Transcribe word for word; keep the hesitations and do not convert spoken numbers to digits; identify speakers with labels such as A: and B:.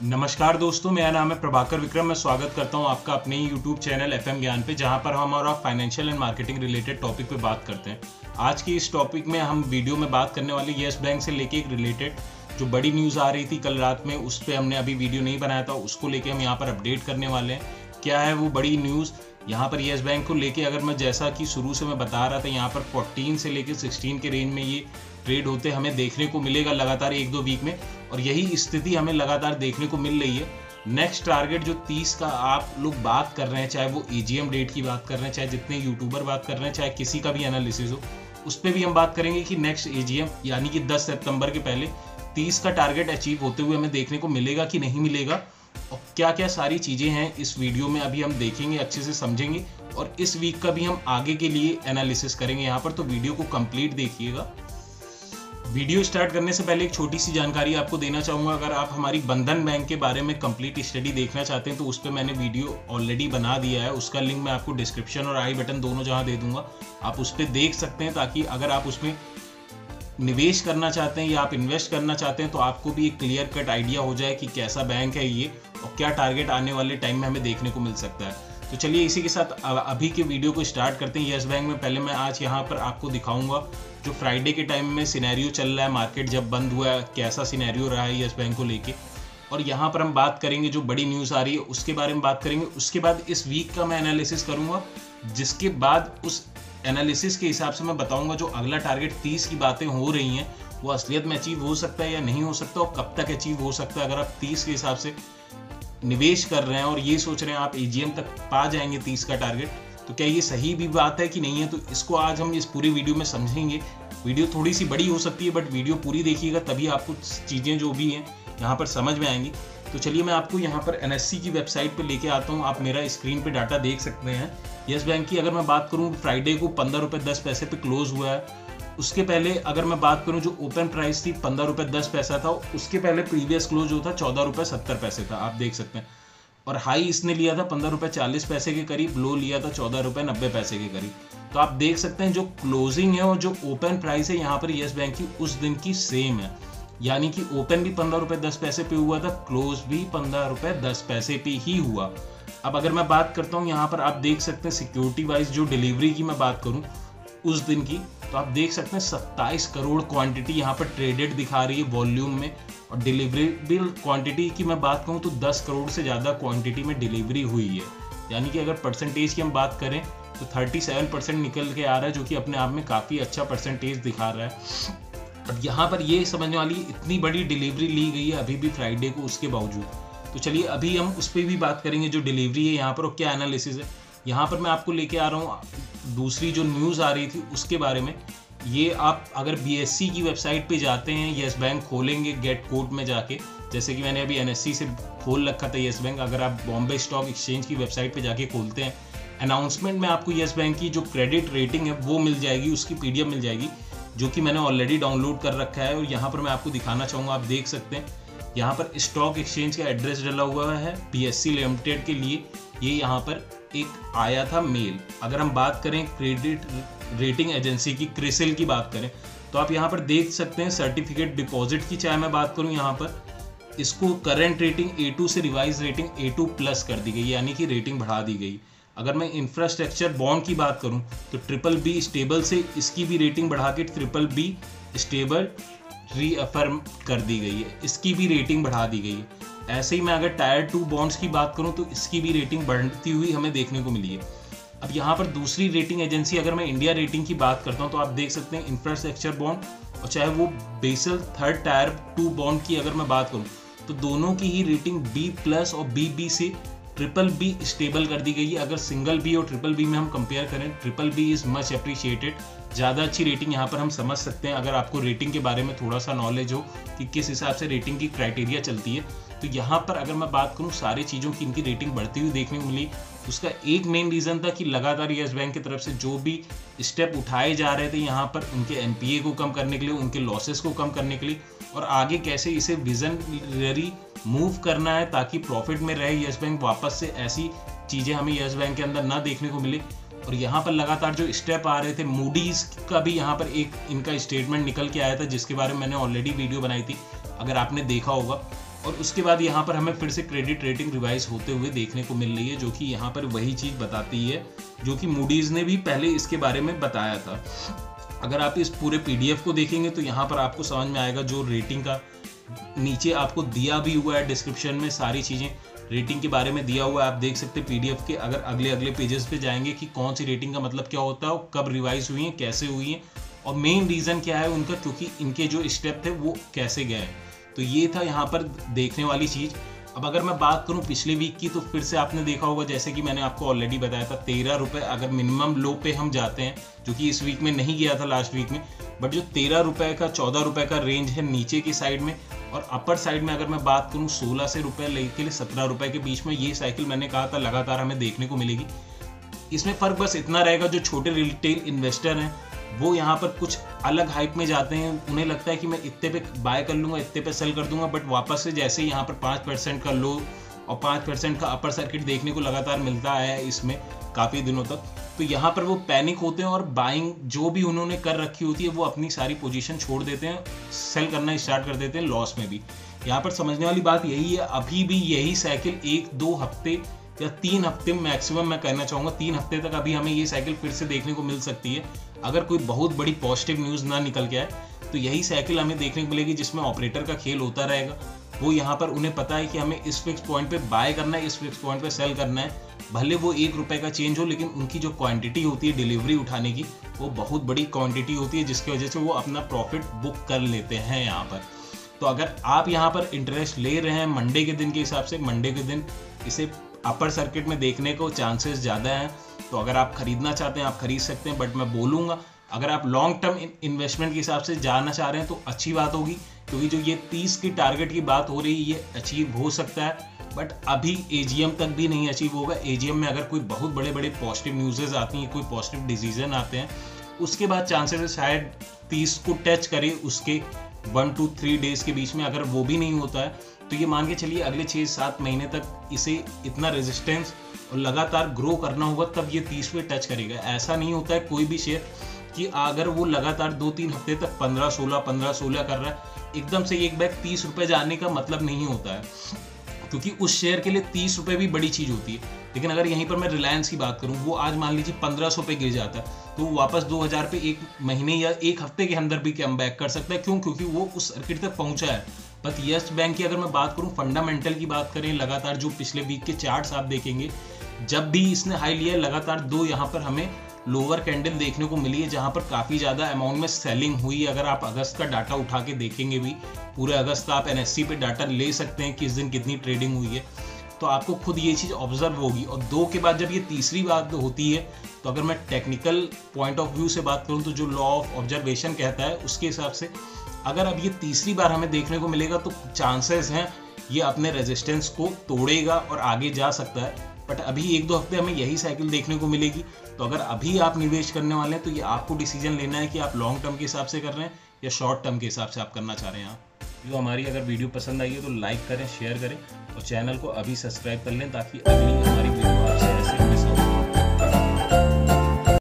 A: नमस्कार दोस्तों, मेरा नाम है प्रभाकर विक्रम। मैं स्वागत करता हूं आपका अपने ही यूट्यूब चैनल एफ एम ज्ञान पे, जहां पर हम और financial and marketing related topic पे बात करते हैं। आज की इस टॉपिक में हम वीडियो में बात करने वाले येस बैंक से लेके एक रिलेटेड जो बड़ी न्यूज़ आ रही थी कल रात में, उस पर हमने अभी वीडियो नहीं बनाया था, उसको लेके हम यहाँ पर अपडेट करने वाले हैं। क्या है वो बड़ी न्यूज़ यहाँ पर येस बैंक को लेके? अगर मैं जैसा कि शुरू से मैं बता रहा था, यहाँ पर चौदह से लेके सोलह के रेंज में ये ट्रेड होते हमें देखने को मिलेगा लगातार एक दो वीक में, और यही स्थिति हमें लगातार देखने को मिल रही है। नेक्स्ट टारगेट जो तीस का आप लोग बात कर रहे हैं, चाहे वो एजीएम डेट की बात कर रहे हैं, चाहे जितने यूट्यूबर बात कर रहे हैं, चाहे किसी का भी एनालिसिस हो, उस पर भी हम बात करेंगे कि नेक्स्ट एजीएम यानी कि दस सितंबर के पहले तीस का टारगेट अचीव होते हुए हमें देखने को मिलेगा कि नहीं मिलेगा, और क्या क्या सारी चीज़ें हैं इस वीडियो में अभी हम देखेंगे, अच्छे से समझेंगे, और इस वीक का भी हम आगे के लिए एनालिसिस करेंगे यहाँ पर। तो वीडियो को कंप्लीट देखिएगा। वीडियो स्टार्ट करने से पहले एक छोटी सी जानकारी आपको देना चाहूँगा। अगर आप हमारी बंधन बैंक के बारे में कंप्लीट स्टडी देखना चाहते हैं तो उस पर मैंने वीडियो ऑलरेडी बना दिया है, उसका लिंक मैं आपको डिस्क्रिप्शन और आई बटन दोनों जहाँ दे दूंगा, आप उस पर देख सकते हैं, ताकि अगर आप उसमें निवेश करना चाहते हैं या आप इन्वेस्ट करना चाहते हैं तो आपको भी एक क्लियर कट आइडिया हो जाए कि कैसा बैंक है ये और क्या टारगेट आने वाले टाइम में हमें देखने को मिल सकता है। तो चलिए इसी के साथ अभी के वीडियो को स्टार्ट करते हैं। येस बैंक में पहले मैं आज यहाँ पर आपको दिखाऊंगा जो फ्राइडे के टाइम में सिनेरियो चल रहा है, मार्केट जब बंद हुआ है कैसा सिनेरियो रहा है येस बैंक को लेके, और यहाँ पर हम बात करेंगे जो बड़ी न्यूज़ आ रही है उसके बारे में बात करेंगे। उसके बाद इस वीक का मैं एनालिसिस करूँगा, जिसके बाद उस एनालिसिस के हिसाब से मैं बताऊंगा जो अगला टारगेट तीस की बातें हो रही हैं वो असलियत में अचीव हो सकता है या नहीं हो सकता, और कब तक अचीव हो सकता है। अगर आप तीस के हिसाब से निवेश कर रहे हैं और ये सोच रहे हैं आप एजीएम तक पा जाएंगे तीस का टारगेट, तो क्या ये सही भी बात है कि नहीं है, तो इसको आज हम इस पूरी वीडियो में समझेंगे। वीडियो थोड़ी सी बड़ी हो सकती है, बट वीडियो पूरी देखिएगा तभी आपको चीज़ें जो भी हैं यहाँ पर समझ में आएंगी। तो चलिए मैं आपको यहाँ पर एनएससी की वेबसाइट पे लेके आता हूँ। आप मेरा स्क्रीन पे डाटा देख सकते हैं। येस बैंक की अगर मैं बात करूँ, फ्राइडे को पंद्रह रुपये दस पैसे पे क्लोज हुआ है। उसके पहले अगर मैं बात करूँ जो ओपन प्राइस थी पंद्रह रुपये दस पैसा था, उसके पहले प्रीवियस क्लोज जो था चौदह रुपये सत्तर पैसे था, आप देख सकते हैं। और हाई इसने लिया था पंद्रह रुपये चालीस पैसे के करीब, लो लिया था चौदह रुपये नब्बे पैसे के करीब। तो आप देख सकते हैं जो क्लोजिंग है और जो ओपन प्राइस है यहाँ पर येस बैंक की उस दिन की सेम है, यानी कि ओपन भी पंद्रह रुपये दस पैसे पे हुआ था, क्लोज भी पंद्रह रुपये दस पैसे पे ही हुआ। अब अगर मैं बात करता हूँ यहाँ पर आप देख सकते हैं सिक्योरिटी वाइज जो डिलीवरी की मैं बात करूँ उस दिन की, तो आप देख सकते हैं सत्ताईस करोड़ क्वांटिटी यहाँ पर ट्रेडेड दिखा रही है वॉल्यूम में, और डिलीवरेबल क्वांटिटी की मैं बात कहूँ तो दस करोड़ से ज़्यादा क्वांटिटी में डिलीवरी हुई है। यानी कि अगर परसेंटेज की हम बात करें तो सैंतीस परसेंट निकल के आ रहा है, जो कि अपने आप में काफ़ी अच्छा परसेंटेज दिखा रहा है। अब यहाँ पर ये समझने वाली इतनी बड़ी डिलीवरी ली गई है अभी भी फ्राइडे को, उसके बावजूद। तो चलिए अभी हम उस पर भी बात करेंगे जो डिलीवरी है यहाँ पर और क्या एनालिसिस है। यहाँ पर मैं आपको लेके आ रहा हूँ दूसरी जो न्यूज़ आ रही थी उसके बारे में। ये आप अगर बीएससी की वेबसाइट पे जाते हैं, येस बैंक खोलेंगे गेट कोड में जाके, जैसे कि मैंने अभी एनएससी से खोल रखा था येस बैंक, अगर आप बॉम्बे स्टॉक एक्सचेंज की वेबसाइट पे जाके खोलते हैं, अनाउंसमेंट में आपको येस बैंक की जो क्रेडिट रेटिंग है वो मिल जाएगी, उसकी पीडीएफ मिल जाएगी, जो कि मैंने ऑलरेडी डाउनलोड कर रखा है। और यहाँ पर मैं आपको दिखाना चाहूँगा, आप देख सकते हैं यहाँ पर स्टॉक एक्सचेंज का एड्रेस डला हुआ है बीएससी लिमिटेड के लिए। ये यहाँ पर एक आया था मेल। अगर हम बात करें क्रेडिट रेटिंग एजेंसी की, क्रिसिल की बात करें, तो आप यहाँ पर देख सकते हैं सर्टिफिकेट डिपॉजिट की चाहे मैं बात करूँ, यहाँ पर इसको करंट रेटिंग ए टू से revise rating A two plus कर दी गई, यानी कि रेटिंग बढ़ा दी गई। अगर मैं इंफ्रास्ट्रक्चर बॉन्ड की बात करूं तो ट्रिपल बी स्टेबल से इसकी भी रेटिंग बढ़ा के ट्रिपल बी स्टेबल रीअफर्म कर दी गई है, इसकी भी रेटिंग बढ़ा दी गई है। ऐसे ही मैं अगर टायर टू बॉन्ड्स की बात करूं तो इसकी भी रेटिंग बढ़ती हुई हमें देखने को मिली है। अब यहाँ पर दूसरी रेटिंग एजेंसी, अगर मैं इंडिया रेटिंग की बात करता हूँ तो आप देख सकते हैं इंफ्रास्ट्रक्चर बॉन्ड और चाहे वो Basel third tier two bond की अगर मैं बात करूँ तो दोनों की ही रेटिंग बी प्लस और बी बी से ट्रिपल बी स्टेबल कर दी गई है। अगर सिंगल बी और ट्रिपल बी में हम कंपेयर करें, triple B is much appreciated, ज़्यादा अच्छी रेटिंग यहाँ पर हम समझ सकते हैं अगर आपको रेटिंग के बारे में थोड़ा सा नॉलेज हो कि किस हिसाब से रेटिंग की क्राइटेरिया चलती है। तो यहाँ पर अगर मैं बात करूँ सारी चीज़ों की इनकी रेटिंग बढ़ती हुई देखने को मिली। उसका एक मेन रीज़न था कि लगातार येस बैंक की तरफ से जो भी स्टेप उठाए जा रहे थे यहाँ पर उनके एनपीए को कम करने के लिए, उनके लॉसेस को कम करने के लिए, और आगे कैसे इसे विजनरी मूव करना है ताकि प्रॉफिट में रहे येस बैंक, वापस से ऐसी चीज़ें हमें येस बैंक के अंदर ना देखने को मिले। और यहाँ पर लगातार जो स्टेप आ रहे थे, मूडीज़ का भी यहाँ पर एक इनका स्टेटमेंट निकल के आया था जिसके बारे में मैंने ऑलरेडी वीडियो बनाई थी, अगर आपने देखा होगा। और उसके बाद यहाँ पर हमें फिर से क्रेडिट रेटिंग रिवाइज होते हुए देखने को मिल रही है, जो कि यहाँ पर वही चीज़ बताती है जो कि मूडीज़ ने भी पहले इसके बारे में बताया था। अगर आप इस पूरे पीडीएफ को देखेंगे तो यहाँ पर आपको समझ में आएगा, जो रेटिंग का नीचे आपको दिया भी हुआ है डिस्क्रिप्शन में, सारी चीज़ें रेटिंग के बारे में दिया हुआ है, आप देख सकते हैं पीडीएफ के। अगर अगले अगले पेजेस पे जाएंगे कि कौन सी रेटिंग का मतलब क्या होता है, कब रिवाइज हुई है, कैसे हुई है और मेन रीज़न क्या है उनका, क्योंकि इनके जो स्टेप थे वो कैसे गए। तो ये था यहाँ पर देखने वाली चीज़। अब अगर मैं बात करूँ पिछले वीक की, तो फिर से आपने देखा होगा, जैसे कि मैंने आपको ऑलरेडी बताया था, तेरह रुपये अगर मिनिमम लो पे हम जाते हैं, जो कि इस वीक में नहीं गया था, लास्ट वीक में, बट जो तेरह रुपये का चौदह रुपये का रेंज है नीचे की साइड में, और अपर साइड में अगर मैं बात करूँ सोलह से रुपये लेके सत्रह रुपये के बीच में, ये साइकिल मैंने कहा था लगातार हमें देखने को मिलेगी। इसमें फ़र्क बस इतना रहेगा, जो छोटे रिटेल इन्वेस्टर हैं वो यहाँ पर कुछ अलग हाइप में जाते हैं, उन्हें लगता है कि मैं इतने पे बाय कर लूँगा, इतने पे सेल कर दूंगा, बट वापस से जैसे ही यहाँ पर पाँच परसेंट का लो और पाँच परसेंट का अपर सर्किट देखने को लगातार मिलता आया है इसमें काफ़ी दिनों तक, तो यहाँ पर वो पैनिक होते हैं और बाइंग जो भी उन्होंने कर रखी होती है वो अपनी सारी पोजीशन छोड़ देते हैं, सेल करना स्टार्ट कर देते हैं लॉस में भी। यहाँ पर समझने वाली बात यही है, अभी भी यही साइकिल एक दो हफ्ते या तीन हफ्ते मैक्सिमम, मैं कहना चाहूँगा तीन हफ्ते तक अभी हमें ये साइकिल फिर से देखने को मिल सकती है, अगर कोई बहुत बड़ी पॉजिटिव न्यूज़ ना निकल के आए। तो यही साइकिल हमें देखने को मिलेगी जिसमें ऑपरेटर का खेल होता रहेगा। वो यहाँ पर उन्हें पता है कि हमें इस फिक्स पॉइंट पे बाय करना है, इस फिक्स पॉइंट पे सेल करना है, भले वो एक रुपए का चेंज हो, लेकिन उनकी जो क्वांटिटी होती है डिलीवरी उठाने की वो बहुत बड़ी क्वांटिटी होती है, जिसकी वजह से वो अपना प्रॉफिट बुक कर लेते हैं यहाँ पर। तो अगर आप यहाँ पर इंटरेस्ट ले रहे हैं मंडे के दिन के हिसाब से, मंडे के दिन इसे अपर सर्किट में देखने को चांसेस ज़्यादा हैं, तो अगर आप खरीदना चाहते हैं आप खरीद सकते हैं। बट मैं बोलूँगा अगर आप लॉन्ग टर्म इन्वेस्टमेंट के हिसाब से जाना चाह रहे हैं तो अच्छी बात होगी, क्योंकि जो ये तीस की टारगेट की बात हो रही है ये अचीव हो सकता है, बट अभी एजीएम तक भी नहीं अचीव होगा। एजीएम में अगर कोई बहुत बड़े बड़े पॉजिटिव न्यूज़ेज आती हैं, कोई पॉजिटिव डिसीजन आते हैं, उसके बाद चांसेस है शायद तीस को टच करे उसके वन टू थ्री डेज के बीच में। अगर वो भी नहीं होता है तो ये मान के चलिए अगले छः सात महीने तक इसे इतना रेजिस्टेंस और लगातार ग्रो करना होगा, तब ये तीस पे टच करेगा। ऐसा नहीं होता है कोई भी शेयर कि अगर वो लगातार दो तीन हफ्ते तक पंद्रह सोलह पंद्रह सोलह कर रहा है, एकदम से एक बैग तीस रुपये जाने का मतलब नहीं होता है, क्योंकि उस शेयर के लिए तीस रुपये भी बड़ी चीज़ होती है। लेकिन अगर यहीं पर मैं रिलायंस की बात करूँ, वो आज मान लीजिए पंद्रह सौ पे गिर जाता है, तो वो वापस दो हज़ार पे एक महीने या एक हफ्ते के अंदर भी कम बैक कर सकता है। क्यों? क्योंकि वो उस सर्किट तक पहुंचा है। बट यस बैंक की अगर मैं बात करूं, फंडामेंटल की बात करें, लगातार जो पिछले वीक के चार्ट्स आप देखेंगे, जब भी इसने हाई लिया लगातार दो यहाँ पर हमें लोअर कैंडल देखने को मिली है, जहाँ पर काफ़ी ज़्यादा अमाउंट में सेलिंग हुई है। अगर आप अगस्त का डाटा उठा के देखेंगे भी, पूरे अगस्त का आप एनएससी पे डाटा ले सकते हैं किस दिन कितनी ट्रेडिंग हुई है, तो आपको खुद ये चीज़ ऑब्जर्व होगी। और दो के बाद जब ये तीसरी बात होती है, तो अगर मैं टेक्निकल पॉइंट ऑफ व्यू से बात करूँ तो जो लॉ ऑफ ऑब्जर्वेशन कहता है उसके हिसाब से अगर अब ये तीसरी बार हमें देखने को मिलेगा तो चांसेस हैं ये अपने रेजिस्टेंस को तोड़ेगा और आगे जा सकता है। बट अभी एक दो हफ्ते हमें यही साइकिल देखने को मिलेगी। तो अगर अभी आप निवेश करने वाले हैं तो ये आपको डिसीजन लेना है कि आप लॉन्ग टर्म के हिसाब से कर रहे हैं या शॉर्ट टर्म के हिसाब से आप करना चाह रहे हैं। जो हमारी अगर वीडियो पसंद आई है तो लाइक करें, शेयर करें और चैनल को अभी सब्सक्राइब कर लें ताकि अगली हमारी वीडियो